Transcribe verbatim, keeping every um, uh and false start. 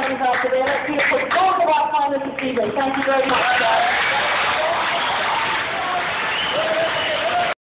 coming out today. Let's see it for both of our finalists this evening. Thank you very much, guys.